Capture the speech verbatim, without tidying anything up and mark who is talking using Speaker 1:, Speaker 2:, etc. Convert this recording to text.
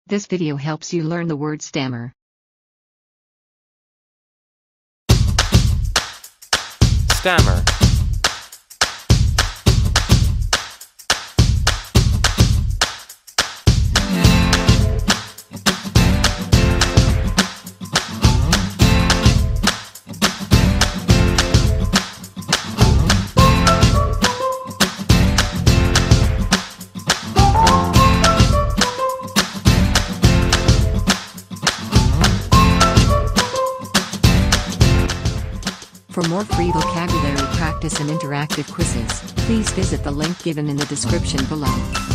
Speaker 1: This video helps you learn the word stammer.
Speaker 2: Stammer.
Speaker 1: For more free vocabulary practice and interactive quizzes, please visit the link given in the description below.